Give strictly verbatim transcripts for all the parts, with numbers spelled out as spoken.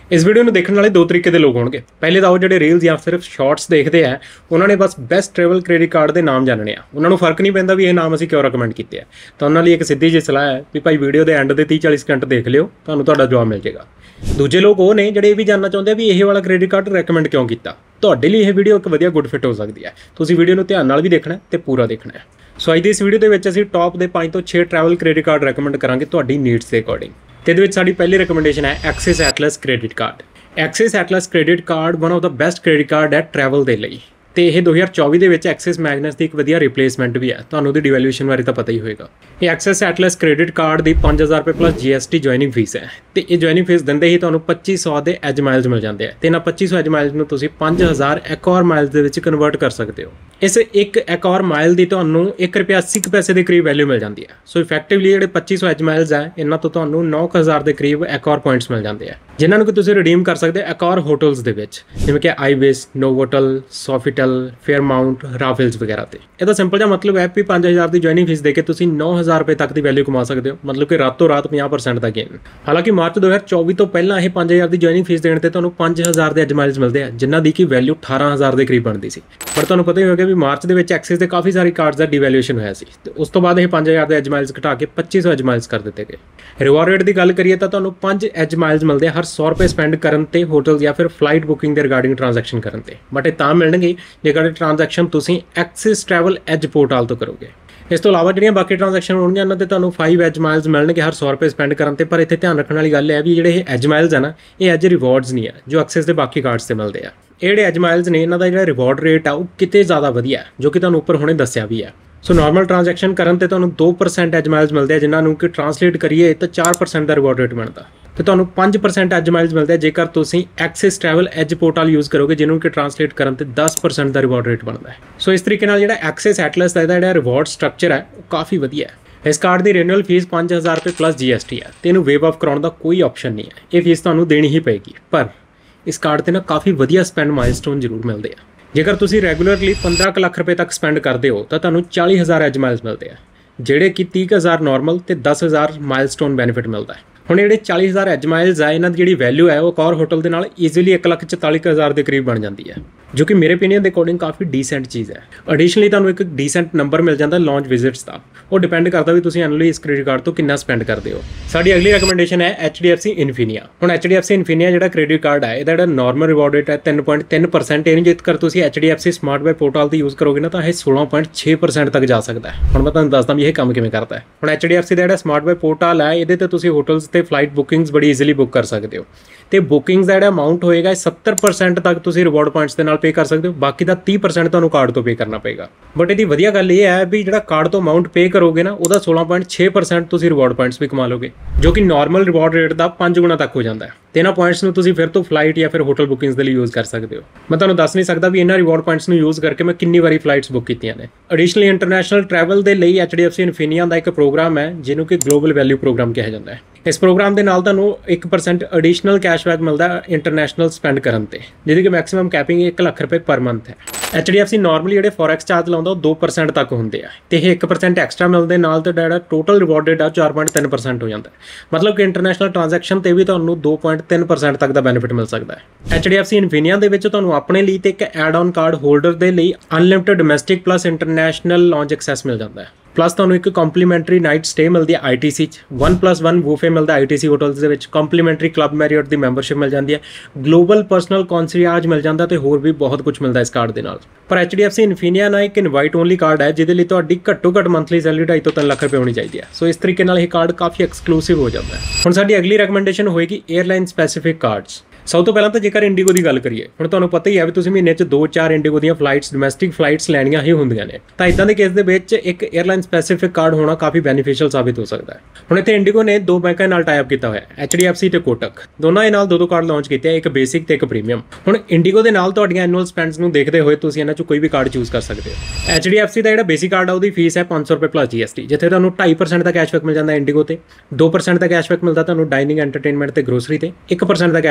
इस वीडियो में देखने वाले दो तरीके के लोग होंगे। पहले तो जो रील्स या सिर्फ शॉर्ट्स देखते हैं उन्होंने बस बेस्ट ट्रैवल क्रेडिट कार्ड के नाम जानने आ, उन्होंने फर्क नहीं पैंदा भी ये नाम असीं क्यों रिकमेंड किए हैं। तो उन्होंने एक सीधी जी सलाह है भी भाई वीडियो के एंड के तीस चालीस सेकंड देख लियो, तुहानूं तुहाडा जवाब मिल जाएगा। दूजे लोग वो ने जिहड़े ये भी जानना चाहते हैं भी यह वाला क्रेडिट कार्ड रिकमेंड क्यों किया। तुहाडे लिए यह वीडियो एक वधिया गुड फिट हो सकती है। तुसीं वीडियो नूं ध्यान नाल भी देखना ते पूरा देखना है। सो अज दी इस वीडियो के विच असीं टॉप के पांच तो छे ट्रैवल क्रेडिट कार्ड रिकमेंड करांगे तुहाडी नीड्स के अकॉर्डिंग। ते इहदे विच साडी पहली रिकमेंडेशन है Axis Atlas credit card. Axis Atlas credit card one of the best credit card है ट्रैवल के लिए। तो यह दो हज़ार चौबीस के विच एक्सिस मैगनस की एक वधिया रिप्लेसमेंट भी है। तुहानूं उहदी डिवैल्यूएशन बारे तो पता ही होएगा। ये एक्सिस एटलस क्रेडिट कार्ड की पाँच हज़ार रुपये plus G S T joining fee है। तो ये जॉइनिंग फीस देंदे ही तुहानूं पच्ची सौ के एज माइल्स मिल जाते हैं। तो इन्हां पच्ची सौ एज माइल्स नूं तुसीं पाँच हज़ार एक और माइल्स दे विच कन्वर्ट कर सकते हो। इस एक एक और माइल की तुहानूं एक रुपया अस्सी पैसे के करीब वैल्यू मिल जाती है। सो इफैक्टिवली जिहड़े पच्ची सौ एज माइल्स है इन्हां तो तुहानूं नौ हज़ार के करीब एक और पॉइंट्स मिल जाते हैं, जिन्हां नूं कि तुसीं रिडीम कर सकते हो एक और होटल्स दे विच, जिवें कि ibis, Novotel, Sofitel, Fairmont, Raffles वगैरह ते। इहदा सिंपल जिहा मतलब है कि पाँच हज़ार की जॉइनिंग फीस देके तुसीं नौ हज़ार रुपये तक की वैल्यू कमा सकते हो, मतलब कि रातों रात पचास परसेंट का गेन। हालांकि मार्च दो हज़ार चौबीस तो पहला यह पाँच हज़ार की जॉइनिंग फीस देने ते तुहानूं पाँच हज़ार के एज माइल्स मिलते हैं, जिन्हां की वैल्यू अठारह हज़ार के करीब बनती सी। पर तुहानूं पता ही होगा भी मार्च के एक्सिस के काफ़ी सारी कार्ड्स का डिवैल्यूएशन होया सी। ते उस तो बाद यह पाँच हज़ार के एज माइल्स घटा के पच्ची सौ एज माइल्स कर दिए गए। रिवॉर्ड रेट की गल करिए तो तुहानूं पाँच एज माइल्स मिलते हैं हर सौ रुपये स्पेंड करन ते होटल या फिर फ्लाइट बुकिंग के रिगार्डिंग ट्रांजैक्शन करन ते। बट ये तां मिलणगे जेकर ट्रांजैक्शन तुसीं एक्सिस ट्रैवल एज पोर्टल तो करोगे। इस तो इलावा जिहड़ियां बाकी ट्रांजैक्शन होणगीਆਂ उन्हां ते तुहानूं फाइव एज माइल्स मिलणगे हर सौ रुपये स्पेंड करन ते। पर इत्थे ध्यान रखण वाली गल है भी जिहड़े एज माइल्स है ना ये एज रिवॉर्ड्स नहीं है जो एक्सिस के बाकी कार्ड्स से मिलते हैं। ये जिहड़े एज माइल्स ने इन्हां दा जिहड़ा रिवॉर्ड रेट आ वो किते ज़्यादा वधिया है, जो कि तुहानूं उपर हुणे दस्सिया भी है। सो नॉर्मल ट्रांजैक्शन करन ते तुहानूं दो परसेंट एज माइल्स मिलते हैं, जिन्हां नूं कि ट्रांसलेट करिए तो चार परसेंट का रिवॉर्ड रेट बनता। तो तुहानूं पाँच परसेंट एज माइल्स मिलते हैं जेकर तुसीं Axis travel edge portal use करोगे, जिन्होंने कि ट्रांसलेट करन ते दस परसेंट का रिवॉर्ड रेट बनता है। सो इस तरीके नाल जिहड़ा एक्सिस एटलस का जिहड़ा रिवॉर्ड स्ट्रक्चर है वो काफ़ी वधिया है। इस कार्ड की रिन्यूअल फीस पाँच हज़ार रुपये प्लस जी एस टी है। तो इन्हूं वेव ऑफ कराउण का कोई ऑप्शन नहीं है, ये फीस तुहानूं देनी ही पेगी। पर इस कार्ड से ना काफ़ी वधिया स्पेंड माइलस्टोन जरूर मिलते हैं। जेकर तुसीं रेगूलरली पंद्रह लाख रुपये तक स्पेंड करते हो तो तुहानूं चालीस हज़ार एज माइल्स मिलते हैं, जिहड़े कि तीस हज़ार नॉर्मल तो दस हज़ार माइलस्टोन बेनीफिट मिलता है। हुण जिहड़े चालीस हज़ार एज माइल्स है इन्हां दी जिहड़ी वैल्यू है वो एक और होटल के नाल ईजीली एक लख चौताली हज़ार के करीब बन जाती है, जो कि मेरे ओपीनियन के अकॉर्डिंग काफ़ी डीसेंट चीज़ है। एडिशनली तुहानूं एक डीसेंट नंबर मिल जाता लॉन्च विजिट्स का, वो डिपेंड करता भी तुसीं एनुअली इस क्रेडिट कार्ड तो कितना स्पेंड करते हो। साडी अगली रिकमेंडेशन है H D F C Infinia. हुण H D F C Infinia जिहड़ा क्रेडिट कार्ड है इहदा जिहड़ा नॉर्मल रिवॉर्ड रेट है तीन पॉइंट तीन परसेंट। इहनूं जेकर तुसीं H D F C smart buy portal तो यूज़ करोगे ना तो यह सोलह पॉइंट छे परसेंट तक जा सकता है। हुण मैं तुहानूं दसदा भी यह काम किवें करता है। हुण एच डी एफ सी का जिहड़ा स्मार्ट बाय पोर्टल है इहदे ते तुसीं होटल्स ते फ्लाइट बुकिंग्स बड़ी ईजीली बुक कर सकते हो। तो बुकिंग्स का जिहड़ा अमाउंट होएगा सत्तर परसेंट तक तुसीं रिवॉर्ड पॉइंट्स के नाल पे कर सकते हो, बाकी का तीस परसेंट तुहानूं कार्ड तो पे करना पेगा। बट इहदी वधिया गल ये है भी जिहड़ा कार्ड तो अमाउंट पे करोगे ना उहदा सोलह पॉइंट छे परसेंट तुसीं रिवॉर्ड पॉइंट्स भी कमा लोगे, जो कि नॉर्मल रिवॉर्ड रेट का पाँच गुणा तक हो जाता है। तो इन्हां पॉइंट्स नूं तुसीं फिर तो फ्लाइट या फिर होटल बुकिंग्स के लिए यूज़ कर सकते हो। मैं तुहानूं दस नहीं सकता भी इन्हां रिवॉर्ड पॉइंट्स नूं यूज़ करके मैं कितनी बारी फ्लाइट्स बुक कीतियां ने। एडिशनली इंटरनेशनल ट्रैवल के लिए H D F C Infinia का एक प्रोग्राम है जिन्हों कि ग्लोबल वैल्यू प्रोग्राम कहा जाता है। इस प्रोग्राम के नाल तुहानूं एक परसेंट एडिशनल कैशबैक मिलता है इंटरनेशनल स्पेंड करन ते, जिहदी कि मैक्सिमम कैपिंग एक लाख रुपये पर मंथ है। H D F C normally जिहड़े फॉरैक्स चार्ज लाउंदा दो परसेंट तक होंगे है, तो यह एक परसेंट एक्सट्रा मिलते नाल तो जिहड़ा टोटल रिवॉर्ड रेट आ चार पॉइंट तीन परसेंट हो जाता है। मतलब कि इंटरनेशनल ट्रांजैक्शन से भी तुहानूं दो पॉइंट तीन परसेंट तक का बेनीफिट मिल सकता है। H D F C Infinia दे विच तुहानूं अपने लिए तो एक एड ऑन कार्ड होल्डर के लिए unlimited domestic plus international lounge access मिल जाता है। प्लस तुहानूं एक कॉम्पलीमेंट्री नाइट स्टे मिलती है I T C one plus one buffet मिलता है आई टी सी होटल्स के विच, कॉम्पलीमेंट्री क्लब मैरियट की मैंबरशिप मिल जाती है, ग्लोबल पर्सनल कॉन्सियाज मिल जाता है, तो होर भी बहुत कुछ मिलता है इस कार्ड के नाल। पर H D F C Infinia ना एक इनवाइट ओनली कार्ड है जिहदे लई तुहाडी घट्टो घट्ट मंथली सैलरी ढाई तो तीन लाख रुपये होनी चाहिए है। सो इस तरीके नाल यह कार्ड काफ़ी एक्सक्लूसिव हो जाता है। हुण साडी अगली रिकमेंडेशन होएगी एयरलाइन स्पैसिफिक कार्ड्स। सब तो पहला तो जेकर इंडिगो की गल करिए, हुण तुहानूं पता ही है भी तुसीं महीने च दो चार इंडिगो दी फ्लाइट्स डोमैसटिक फ्लाइट्स लैणियां ही हुंदियां ने। तां इदां दे केस दे विच एक एयरलाइन स्पैसिफिक कार्ड होना काफ़ी बेनीफिशियल साबित हो सकता है। हुण इत्थे इंडिगो ने दो बैंकां नाल टाई अप कीता होया एच डी एफ सी ते कोटक, दोनों दे नाल दो दो कार्ड लॉन्च कीते, एक बेसिक ते एक प्रीमियम। हुण इंडिगो दे नाल तुहाडीआं एनुअल स्पेंड्स नूं देखदे होए तुसीं इन्हां चों कोई भी कार्ड चूज़ कर सकते हो। एच डी एफ सी का जिहड़ा बेसिक कार्ड आ उहदी फीस है पाँच सौ रुपये प्लस जी एस टी, जिथे तुहानूं ढाई परसेंट का कैशबैक मिल जाता इंडिगो ते, दो परसेंट का कैशबैक मिलता तुहानूं डाइनिंग एंटरटेनमेंट ते ग्रोसरी ते, एक परसेंट का कैशबैक मिलता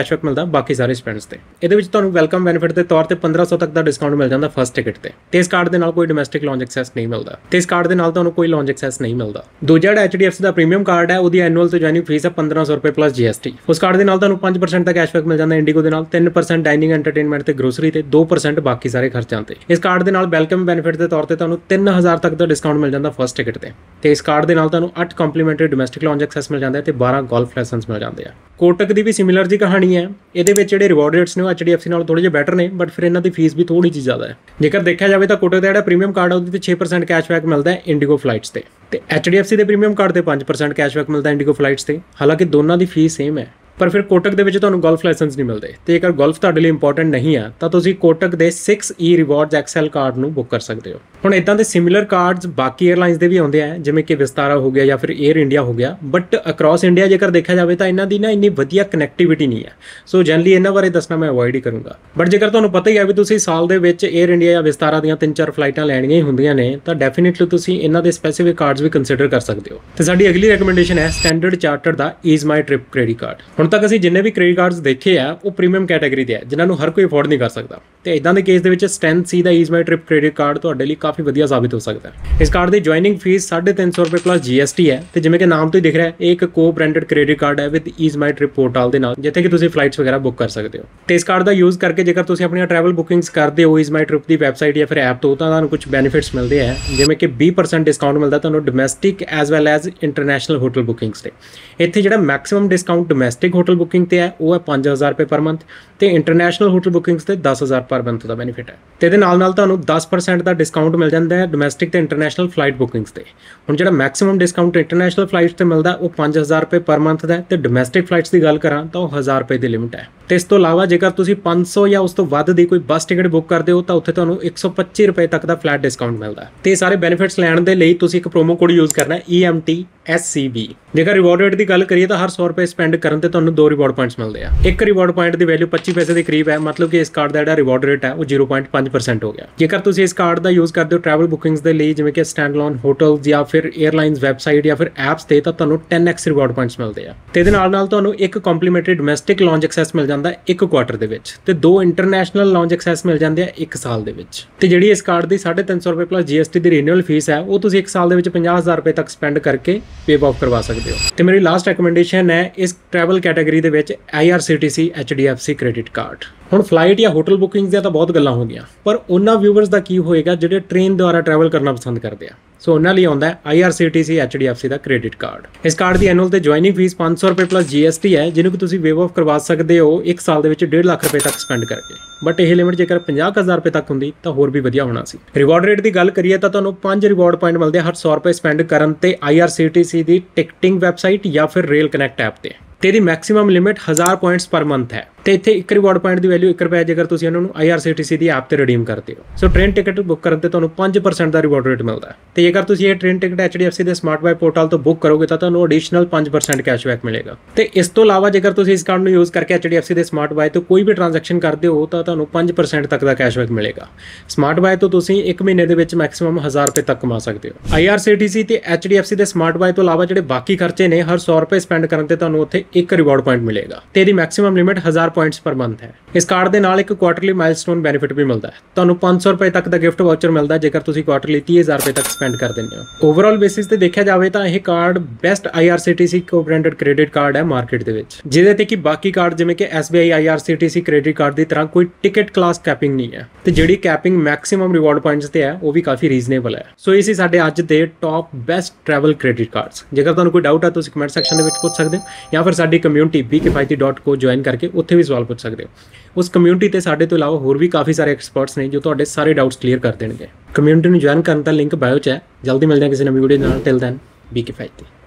ਬਾਕੀ ਸਾਰੇ ਸਪੈਂਡਸ ਤੇ। ਇਹਦੇ ਵਿੱਚ ਤੁਹਾਨੂੰ ਵੈਲਕਮ ਬੈਨੀਫਿਟ ਦੇ ਤੌਰ ਤੇ ਪੰਦਰਾਂ ਸੌ ਤੱਕ ਦਾ ਡਿਸਕਾਊਂਟ ਮਿਲ ਜਾਂਦਾ ਫਸਟ ਟਿਕਟ ਤੇ ਤੇ ਇਸ ਕਾਰਡ ਦੇ ਨਾਲ ਕੋਈ ਡੋਮੈਸਟਿਕ ਲੌਂਜ ਐਕਸੈਸ ਨਹੀਂ ਮਿਲਦਾ ਤੇ ਇਸ ਕਾਰਡ ਦੇ ਨਾਲ ਤੁਹਾਨੂੰ ਕੋਈ ਲੌਂਜ ਐਕਸੈਸ ਨਹੀਂ ਮਿਲਦਾ। ਦੂਜਾ ਜਿਹੜਾ ਐਚ ਡੀ ਐਫ ਸੀ ਦਾ ਪ੍ਰੀਮੀਅਮ ਕਾਰਡ ਹੈ ਉਹਦੀ ਐਨੂਅਲ ਤੇ ਜੁਆਇਨਿੰਗ ਫੀਸ ਹੈ ਪੰਦਰਾਂ ਸੌ ਰੁਪਏ ਪਲੱਸ ਜੀ ਐਸ ਟੀ। ਉਸ ਕਾਰਡ ਦੇ ਨਾਲ ਤੁਹਾਨੂੰ ਪੰਜ ਪਰਸੈਂਟ ਦਾ ਕੈਸ਼ਬੈਕ ਮਿਲ ਜਾਂਦਾ ਇੰਡੀਗੋ ਦੇ ਨਾਲ, ਤਿੰਨ ਪਰਸੈਂਟ ਡਾਈਨਿੰਗ ਐਂਟਰਟੇਨਮੈਂਟ ਤੇ ਗਰੋਸਰੀ ਤੇ, ਦੋ ਪਰਸੈਂਟ ਬਾਕੀ ਸਾਰੇ ਖਰਚਿਆਂ ਤੇ। ਇਸ ਕਾਰਡ ਦੇ ਨਾਲ ਵੈਲਕਮ ਬੈਨੀਫਿਟ ਦੇ ਤੌਰ ਤੇ ਤੁਹਾਨੂੰ ਤਿੰਨ ਹਜ਼ਾਰ ਤੱਕ ਦਾ ਡਿਸਕਾਊਂਟ ਮਿਲ ਜਾਂਦਾ ਫਸਟ ਟਿਕਟ ਤੇ ਤੇ ਇਸ ਕਾਰਡ ਦੇ ਨਾਲ ਤੁਹਾਨੂੰ ਅੱਠ ਕੰਪਲੀਮੈਂਟਰੀ ਡੋਮੈਸਟਿਕ ਲੌਂਜ ਐਕਸੈਸ ਮਿਲ ਜਾਂਦਾ ਤੇ ਬਾਰਾਂ ਗੋਲਫ ਲੈਸਨਸ ਮਿਲ ਜਾਂਦੇ ਆ। ਕੋਟਕ ਦੀ ਵੀ ਸਿਮਿਲਰ ਜੀ ਕਹਾਣੀ ਹੈ। ਇਹਦੇ ਵਿੱਚ ਜਿਹੜੇ ਰਿਵਾਰਡ ਰੇਟਸ ਨੇ ਉਹ ਐਚ ਡੀ ਐਫ ਸੀ ਨਾਲ ਥੋੜੇ ਜਿਹੇ ਬੈਟਰ ਨੇ, ਬਟ ਫਿਰ ਇਹਨਾਂ ਦੀ ਫੀਸ ਵੀ ਥੋੜੀ ਜਿਹੀ ਜ਼ਿਆਦਾ ਹੈ। ਜੇਕਰ ਦੇਖਿਆ ਜਾਵੇ ਤਾਂ ਕੋਟਕ ਦਾ ਜਿਹੜਾ ਪ੍ਰੀਮੀਅਮ ਕਾਰਡ ਹੈ ਉਹਦੇ ਤੇ ਛੇ ਪਰਸੈਂਟ ਕੈਸ਼ਬੈਕ ਮਿਲਦਾ ਹੈ ਇੰਡੀਗੋ ਫਲਾਈਟਸ ਤੇ ਤੇ ਐਚ ਡੀ ਐਫ ਸੀ ਦੇ ਪ੍ਰੀਮੀਅਮ ਕਾਰਡ ਤੇ ਪੰਜ ਪਰਸੈਂਟ ਕੈਸ਼ਬੈਕ ਮਿਲਦਾ ਇੰਡੀਗੋ ਫਲਾਈਟਸ ਤੇ। ਹਾਲਾਂਕਿ ਦੋਨਾਂ ਦੀ ਫੀਸ ਸੇਮ ਹੈ, ਪਰ ਫਿਰ ਕੋਟਕ ਦੇ ਵਿੱਚ ਤੁਹਾਨੂੰ ਗੋਲਫ ਲਾਇਸੈਂਸ ਨਹੀਂ ਮਿਲਦੇ ਤੇ ਜੇਕਰ ਗੋਲਫ ਤੁਹਾਡੇ ਲਈ ਇੰਪੋਰਟੈਂਟ ਨਹੀਂ ਆ ਤਾਂ ਤੁਸੀਂ ਕੋਟਕ ਦੇ six E rewards XL card ਨੂੰ ਬੁੱਕ ਕਰ ਸਕਦੇ ਹੋ। ਹੁਣ ਇਦਾਂ ਦੇ ਸਿਮਿਲਰ ਕਾਰਡਸ ਬਾਕੀ 에ਅਰਲਾਈਨਸ ਦੇ ਵੀ ਆਉਂਦੇ ਆ, ਜਿਵੇਂ ਕਿ ਵਿਸਤਾਰਾ ਹੋ ਗਿਆ ਜਾਂ ਫਿਰ 에ਅਰ ਇੰਡੀਆ ਹੋ ਗਿਆ, ਬਟ ਅਕ੍ਰੋਸ ਇੰਡੀਆ ਜੇਕਰ ਦੇਖਿਆ ਜਾਵੇ ਤਾਂ ਇਹਨਾਂ ਦੀ ਨਾ ਇੰਨੀ ਵਧੀਆ ਕਨੈਕਟੀਵਿਟੀ ਨਹੀਂ ਹੈ। ਸੋ ਜਨਰਲੀ ਇਹਨਾਂ ਬਾਰੇ ਦੱਸਣਾ ਮੈਂ ਅਵੋਇਡ ਹੀ ਕਰੂੰਗਾ। ਬਟ ਜੇਕਰ ਤੁਹਾਨੂੰ ਪਤਾ ਹੀ ਹੈ ਵੀ ਤੁਸੀਂ ਸਾਲ ਦੇ ਵਿੱਚ 에ਅਰ ਇੰਡੀਆ ਜਾਂ ਵਿਸਤਾਰਾ ਦੀਆਂ ਤਿੰਨ ਚਾਰ ਫਲਾਈਟਾਂ ਲੈਣੀਆਂ ਹੀ ਹੁੰਦੀਆਂ ਨੇ ਤਾਂ ਡੈਫੀਨਿਟਲੀ ਤੁਸੀਂ ਇਹਨਾਂ ਦੇ ਸਪੈਸੀਫਿਕ ਕਾਰਡਸ ਵੀ ਕੰਸੀਡਰ ਕਰ ਸਕਦੇ ਹੋ। ਤੇ ਸਾਡੀ ਅਗਲੀ ਰეკਮੈਂਡੇਸ਼ਨ ਹੈ ਸਟੈਂਡਰਡ ਚਾਰਟਰਡ ਦਾ ਈਜ਼ ਮਾਈ ਟ੍ਰਿਪ ਕ੍ਰੈਡਿਟ ਕਾਰਡ। ਹੁਣ ਤੱਕ ਅਸੀਂ ਜਿੰਨੇ ਵੀ ਕ੍ਰੈਡਿਟ ਕਾਰਡਸ ਦੇਖੇ ਆ ਉਹ ਪ੍ਰੀਮੀਅਮ ਕੈਟਾਗਰੀ ਦੇ ਆ ਜਿਨ੍ਹਾਂ ਨੂੰ ਹਰ ਕੋਈ ਅਫੋਰਡ ਨਹੀਂ ਕਰ ਸਕਦਾ ਤੇ ਇਦਾਂ ਦੇ ਕੇਸ ਦੇ ਵਿੱਚ ਸਟੈਨ ਸੀ ਦਾ ਈਜ਼ ਮਾਈ ਟ੍ਰਿਪ ਕ੍ਰੈਡਿਟ ਕਾਰਡ ਤੁਹਾਡੇ ਲਈ ਕਾਫੀ ਵਧੀਆ ਸਾਬਿਤ ਹੋ ਸਕਦਾ ਹੈ। ਇਸ ਕਾਰਡ ਦੀ ਜੁਆਇਨਿੰਗ ਫੀਸ ਸਾਢੇ ਤਿੰਨ ਸੌ ਰੁਪਏ ਪਲੱਸ ਜੀ ਐਸ ਟੀ ਹੈ ਤੇ ਜਿਵੇਂ ਕਿ ਨਾਮ ਤੋਂ ਹੀ ਦਿਖ ਰਿਹਾ ਇਹ ਇੱਕ ਕੋ ਬ੍ਰਾਂਡਡ ਕ੍ਰੈਡਿਟ ਕਾਰਡ ਹੈ ਵਿਦ ਈਜ਼ ਮਾਈ ਟ੍ਰਿਪ ਪੋਰਟਲ ਦੇ ਨਾਲ, ਜਿੱਥੇ ਕਿ ਤੁਸੀਂ ਫਲਾਈਟਸ ਵਗੈਰਾ ਬੁੱਕ ਕਰ ਸਕਦੇ ਹੋ। ਤੇ ਇਸ ਕਾਰਡ ਦਾ ਯੂਜ਼ ਕਰਕੇ ਜੇਕਰ ਤੁਸੀਂ ਆਪਣੀਆਂ ਟਰੈਵਲ ਬੁਕਿੰਗਸ ਕਰਦੇ ਹੋ ਈਜ਼ ਮਾਈ ਟ੍ਰਿਪ ਦੀ ਵੈਬਸਾਈਟ ਜਾਂ ਫਿਰ ਐਪ ਤੋਂ ਤਾਂ ਤੁਹਾਨੂੰ ਕੁਝ ਬੈਨੀਫਿਟਸ ਮਿਲਦੇ ਆ, ਜਿਵੇਂ ਕਿ ਵੀਹ ਪਰਸੈਂਟ ਡਿਸਕਾਊਂਟ ਮਿਲਦਾ ਤੁਹਾਨੂੰ domestic as well as international hotel bookings ਤੇ। ਇੱਥੇ ਜਿਹੜਾ maximum discount domestic hotel booking ਤੇ ਹੈ ਉਹ ਹੈ ਪੰਜ ਹਜ਼ਾਰ ਰੁਪਏ ਪਰ ਮੰਥ ਤੇ ਇੰਟਰਨੈਸ਼ਨਲ ਹੋਟਲ ਬੁਕਿੰਗਸ ਤੇ ਦਸ ਹਜ਼ਾਰ ਪਰ ਮੰਥ ਦਾ ਬੈਨੀਫਿਟ ਹੈ। ਤੇ ਇਹਦੇ ਨਾਲ ਨਾਲ ਤੁਹਾਨੂੰ ਦਸ ਪਰਸੈਂਟ ਦਾ ਡਿਸਕਾਊਂਟ ਮਿਲ ਜਾਂਦਾ ਹੈ ਡੋਮੈਸਟਿਕ ਤੇ ਇੰਟਰਨੈਸ਼ਨਲ ਫਲਾਈਟ ਬੁਕਿੰਗਸ ਤੇ। ਹੁਣ ਜਿਹੜਾ ਮੈਕਸਿਮਮ ਡਿਸਕਾਊਂਟ ਇੰਟਰਨੈਸ਼ਨਲ ਫਲਾਈਟਸ ਤੇ ਮਿਲਦਾ ਉਹ ਪੰਜ ਹਜ਼ਾਰ ਰੁਪਏ ਪਰ ਮੰਥ ਦਾ ਤੇ ਡੋਮੈਸਟਿਕ ਫਲਾਈਟਸ ਦੀ ਗੱਲ ਕਰਾਂ ਤਾਂ ਉਹ ਹਜ਼ਾਰ ਰੁਪਏ ਦੀ ਲਿਮਿਟ ਹੈ। ਤੇ ਇਸ ਤੋਂ ਇਲਾਵਾ ਜੇਕਰ ਤੁਸੀਂ ਪੰਜ ਸੌ ਜਾਂ ਉਸ ਤੋਂ ਵੱਧ ਦੀ ਕੋਈ ਬੱਸ ਟਿਕਟ ਬੁੱਕ ਕਰਦੇ ਹੋ ਤਾਂ ਉੱਥੇ ਤੁਹਾਨੂੰ ਇੱਕ ਸੌ ਪੱਚੀ ਰੁਪਏ ਤੱਕ ਦਾ ਫਲੈਟ ਡਿਸਕਾਊਂਟ ਮਿਲਦਾ। ਤੇ ਇਹ ਸਾਰੇ ਬੈਨੀਫਿਟਸ ਲੈਣ ਦੇ ਲਈ ਤੁਸੀਂ ਇੱਕ ਪ੍ਰੋਮੋ ਕੋਡ ਯੂਜ਼ ਕਰਨਾ E M T S C B. ਜੇਕਰ ਰਿਵਾਰਡ ਰੇਟ ਦੀ ਗੱਲ ਕਰੀਏ ਤਾਂ ਹਰ ਸੌ ਰੁਪਏ ਸਪੈਂਡ ਕਰਨ ਤੇ ਤੁਹਾਨੂੰ ਦੋ ਰਿਵਾਰਡ ਪੁਆਇੰਟਸ ਮਿਲਦੇ ਆ। ਇੱਕ ਰਿਵਾਰਡ ਪੁਆਇੰਟ ਦੀ ਵੈਲਿਊ ਪੱਚੀ ਪੈਸੇ ਦੇ ਕਰੀਬ ਹੈ, ਮਤਲਬ ਕਿ ਇਸ ਕਾਰਡ ਦਾ ਜਿਹੜਾ ਰਿਵਾਰਡ ਰੇਟ ਹੈ ਉਹ ਜ਼ੀਰੋ ਪੁਆਇੰਟ ਪੰਜ ਪਰਸੈਂਟ ਹੋ ਗਿਆ। ਜੇਕਰ ਤੁਸੀਂ ਇਸ ਕਾਰਡ ਦਾ ਯੂਜ਼ ਕਰਦੇ ਹੋ ਟਰੈਵਲ ਬੁਕਿੰਗਸ ਦੇ ਲਈ ਜਿਵੇਂ ਕਿ ਸਟੈਂਡ ਅਲੋਨ ਹੋਟਲਸ ਜਾਂ ਫਿਰ 에ਅਰਲਾਈਨਸ ਵੈਬਸਾਈਟ ਜਾਂ ਫਿਰ ਐਪਸ ਤੇ ਤਾਂ ਤੁਹਾਨੂੰ ਟੈਨ ਐਕਸ ਰਿਵਾਰਡ ਪੁਆਇੰਟਸ ਮਿਲਦੇ ਆ। ਤੇ ਇਹਦੇ ਨਾਲ ਨਾਲ ਤੁਹਾਨੂੰ ਇੱਕ ਕੰਪਲੀਮੈਂਟਰੀ ਡੋਮੈਸਟਿਕ ਲੌਂਜ ਐਕਸੈਸ ਮਿਲ ਜਾਂਦਾ ਇੱਕ ਕੁਆਟਰ ਦੇ ਵਿੱਚ ਤੇ ਦੋ ਇੰਟਰਨੈਸ਼ਨਲ ਲੌਂਜ ਐਕਸੈਸ ਮਿਲ ਜਾਂਦੇ ਆ ਇੱਕ ਸਾਲ ਦੇ ਵਿੱਚ। ਤੇ ਜਿਹੜੀ ਇਸ ਕਾਰਡ ਦੀ ਸਾਢੇ ਤਿੰਨ ਸੌ ਰੁਪਏ ਪਲੱਸ ਜੀ ਐਸ ਟੀ ਦੀ ਰੀਨਿਊਅਲ ਫੀਸ ਹੈ ਉਹ ਤੁਸੀਂ ਇੱਕ ਸਾਲ ਦੇ ਵਿੱਚ ਪੰਜਾਹ ਹਜ਼ਾਰ ਰੁਪਏ ਤੱਕ ਸਪੈਂਡ ਕਰਕੇ ਪੇਅ ਆਫ ਕਰਵਾ ਸਕਦੇ ਹੋ। ਤੇ ਮੇਰੀ ਲਾਸਟ ਰეკਮੈਂਡੇਸ਼ਨ ਹੈ ਇਸ ਟਰੈਵਲ ਕੈਟਾਗਰੀ ਦੇ ਵਿੱਚ I R C T C H D F C credit card. ਹੁਣ ਫਲਾਈਟ ਜਾਂ ਹੋਟਲ ਬੁਕਿੰਗਸ ਦੀਆਂ ਤਾਂ ਬਹੁਤ ਗੱਲਾਂ ਹੋ ਗਈਆਂ, ਪਰ ਉਹਨਾਂ ਵਿਊਵਰਸ ਦਾ ਕੀ ਹੋਏਗਾ ਜਿਹੜੇ ਟ੍ਰੇਨ ਦੁਆਰਾ ਟਰੈਵਲ ਕਰਨਾ ਪਸੰਦ ਕਰਦੇ ਆ। ਸੋ ਉਹਨਾਂ ਲਈ ਆਉਂਦਾ ਹੈ I R C T C H D F C ਦਾ ਕ੍ਰੈਡਿਟ ਕਾਰਡ। ਇਸ ਕਾਰਡ ਦੀ ਐਨੂਅਲ ਤੇ ਜੁਆਇਨਿੰਗ ਫੀਸ ਪੰਜ ਸੌ ਰੁਪਏ ਪਲੱਸ ਜੀ ਐਸ ਟੀ ਹੈ, ਜਿਹਨੂੰ ਕਿ ਤੁਸੀਂ ਵੇਵ ਆਫ ਕਰਵਾ ਸਕਦੇ ਹੋ ਇੱਕ ਸਾਲ ਦੇ ਵਿੱਚ ਡੇਢ ਲੱਖ ਰੁਪਏ ਤੱਕ ਸਪੈਂਡ ਕਰਕੇ। ਬਟ ਇਹ ਲਿਮਿਟ ਜੇਕਰ ਪੰਜਾਹ ਹਜ਼ਾਰ ਰੁਪਏ ਤੱਕ ਹੁੰਦੀ ਤਾਂ ਹੋਰ ਵੀ ਵਧੀਆ ਹੋਣਾ ਸੀ। ਰਿਵਾਰਡ ਰੇਟ ਦੀ ਗੱਲ ਕਰੀਏ ਤਾਂ ਤੁਹਾਨੂੰ ਪੰਜ ਰਿਵਾਰਡ ਪੁਆਇੰਟ ਮਿਲਦੇ ਹਰ ਸੌ ਰੁਪਏ ਸਪੈਂਡ ਕਰਨ ਤੇ I R C T C ਦੀ ਟਿਕਟਿੰਗ ਵੈਬਸਾਈਟ ਜਾਂ ਫਿਰ ਰੇਲ ਕਨੈਕਟ ਐਪ ਤੇ। ਤੇ ਇਹਦੀ ਮੈਕਸਿਮਮ ਲਿਮਿਟ ਹਜ਼ਾਰ ਪੁਆਇੰਟਸ ਪਰ ਮੰਥ ਹੈ ਤੇ ਇੱਥੇ ਇੱਕ ਰਿਵਾਰਡ ਪੁਆਇੰਟ ਦੀ ਵੈਲਿਊ ਇੱਕ ਰੁਪਏ ਜੇਕਰ ਤੁਸੀਂ ਉਹਨਾਂ ਨੂੰ I R C T C ਦੀ ਐਪ ਤੇ ਰਿਡੀਮ ਕਰਦੇ ਹੋ। ਸੋ ਟ੍ਰੇਨ ਟਿਕਟ ਬੁੱਕ ਕਰਨ ਤੇ ਤੁਹਾਨੂੰ ਪੰਜ ਪਰਸੈਂਟ ਦਾ ਰਿਵਾਰਡ ਰੇਟ ਮਿਲਦਾ ਹੈ ਤੇ ਜੇਕਰ ਤੁਸੀਂ ਇਹ train ticket H D F C ਦੇ ਸਮਾਰਟ ਬਾਈ ਪੋਰਟਲ ਤੋਂ ਬੁੱਕ ਕਰੋਗੇ ਤਾਂ ਤੁਹਾਨੂੰ ਐਡੀਸ਼ਨਲ ਪੰਜ ਪਰਸੈਂਟ ਕੈਸ਼ਬੈਕ ਮਿਲੇਗਾ। ਤੇ ਇਸ ਤੋਂ ਇਲਾਵਾ ਜੇਕਰ ਤੁਸੀਂ ਇਸ ਕਾਰਡ ਨੂੰ ਯੂਜ਼ ਕਰਕੇ ਐਚ ਡੀ ਐਫ ਸੀ ਦੇ ਸਮਾਰਟ ਬਾਈ ਤੋਂ ਕੋਈ ਵੀ ਟ੍ਰਾਂਜੈਕਸ਼ਨ ਕਰਦੇ ਹੋ ਤਾਂ ਤੁਹਾਨੂੰ ਪੰਜ ਪਰਸੈਂਟ ਤੱਕ ਦਾ ਕੈਸ਼ਬੈਕ ਮਿਲੇਗਾ। ਸਮਾਰਟ ਬਾਈ ਤੋਂ ਤੁਸੀਂ ਇੱਕ ਮਹੀਨੇ ਦੇ ਵਿੱਚ ਮੈਕਸਿਮਮ ਹਜ਼ਾਰ ਰੁਪਏ ਤੱਕ ਕਮਾ ਸਕਦੇ ਹੋ। ਆਈ ਆਰ ਸੀ ਟੀ ਸੀ ਤੇ ਐਚ ਡੀ ਐਫ ਸੀ ਦੇ ਸਮਾਰਟ ਬਾਈ ਤੋਂ ਇਲਾਵਾ ਜਿਹੜੇ ਬਾਕੀ ਖਰਚੇ ਨੇ ਹਰ ਸੌ ਰੁਪਏ ਸਪੈਂਡ ਕਰਨ ਤੇ ਤੁਹਾਨੂੰ ਉੱਥੇ ਇੱਕ ਰਿਵਾਰਡ ਪੁਆਇੰਟ ਮਿਲੇਗਾ ਤੇ ਇਹਦੀ ਮੈਕਸਿਮਮ ਲਿਮਿਟ ਹਜ਼ਾਰ ਪੁਆਇੰਟਸ ਪਰ ਮੰਥ ਹੈ। ਇਸ ਕਾਰਡ ਦੇ ਨਾਲ ਇੱਕ ਕੁਆਟਰਲੀ ਮਾਈਲਸਟੋਨ ਬੈਨੀਫਿਟ ਵੀ ਮਿਲਦਾ ਹੈ। ਤੁਹਾਨੂੰ ਪੰਜ ਸੌ ਰੁਪਏ ਤੱਕ ਦਾ ਗਿਫਟ ਵਾਊਚਰ ਮਿਲਦਾ ਜੇਕਰ ਤੁਸੀਂ ਕੁਆਟਰਲੀ ਤੀਹ ਹਜ਼ਾਰ ਰੁਪਏ ਤੱਕ ਸਪੈਂਡ ਕਰ ਦਿੰਦੇ ਹੋ। ਓਵਰਆਲ ਬੇਸਿਸ ਤੇ ਦੇਖਿਆ ਜਾਵੇ ਤਾਂ ਇਹ card best I R C T C co branded credit card ਹੈ ਮਾਰਕੀਟ ਦੇ ਵਿੱਚ, ਜਿਹਦੇ ਤੇ ਕਿ ਬਾਕੀ ਕਾਰਡ ਜਿਵੇਂ ਕਿ S B I I R C T C credit card ਦੀ ਤਰ੍ਹਾਂ ਕੋਈ ਟਿਕਟ ਕਲਾਸ ਕੈਪਿੰਗ ਨਹੀਂ ਹੈ ਤੇ ਜਿਹੜੀ ਕੈਪਿੰਗ ਮੈਕਸਿਮਮ ਰਿਵਾਰਡ ਪੁਆਇੰਟਸ ਤੇ ਹੈ ਉਹ ਵੀ ਕਾਫੀ ਰੀਜ਼ਨੇਬਲ ਹੈ। ਸੋ ਇਹ ਸੀ ਸਾਡੇ ਅੱਜ ਦੇ top best travel credit cards. ਜੇਕਰ ਤੁਹਾਨੂੰ ਕੋਈ ਡਾਊਟ ਹੈ ਤੁਸੀਂ ਕਮੈਂਟ ਸੈਕਸ਼ਨ ਦੇ ਵਿੱਚ ਪੁੱਛ ਸਕਦੇ ਹੋ ਜਾਂ ਫਿਰ ਸਾਡੀ ਕਮਿਊਨਿਟੀ ਬੀ ਕਿਫਾਇਤੀ ਡਾਟ ਕੋ ਜੁਆਇਨ ਕਰਕੇ ਉੱਥੇ ਵੀ ਸਵਾਲ ਪੁੱਛ ਸਕਦੇ ਹੋ। ਉਸ ਕਮਿਊਨਿਟੀ ਤੇ ਸਾਡੇ ਤੋਂ ਇਲਾਵਾ ਹੋਰ ਵੀ ਕਾਫੀ ਸਾਰੇ ਐਕਸਪਰਟਸ ਨੇ ਜੋ ਤੁਹਾਡੇ ਸਾਰੇ ਡਾਊਟਸ ਕਲੀਅਰ ਕਰ ਦੇਣਗੇ। ਕਮਿਊਨਿਟੀ ਨੂੰ ਜੁਆਇਨ ਕਰਨ ਦਾ ਲਿੰਕ ਬਾਇਓ 'ਚ ਹੈ। ਜਲਦੀ ਮਿਲਦੇ ਹਾਂ ਕਿਸੇ ਨਵੀਂ ਵੀਡੀਓ ਨਾਲ। ਟਿਲ ਦੈਨ ਬੀ ਕਿਫਾਇਤੀ।